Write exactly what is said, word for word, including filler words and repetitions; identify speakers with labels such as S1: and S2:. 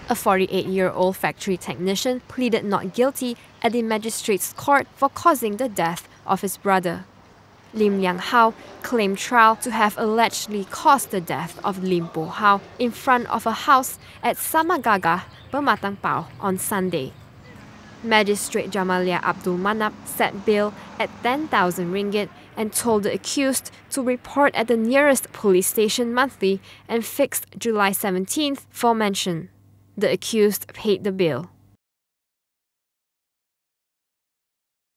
S1: A forty-eight-year-old factory technician pleaded not guilty at the magistrates' court for causing the death of his brother. Lim Liang Hao claimed trial to have allegedly caused the death of Lim Po Hao in front of a house at Samagaga, Pematang Pao on Sunday. Magistrate Jamalia Abdul Manap set bail at ten thousand ringgit and told the accused to report at the nearest police station monthly and fixed July seventeenth for mention. The accused paid the bail.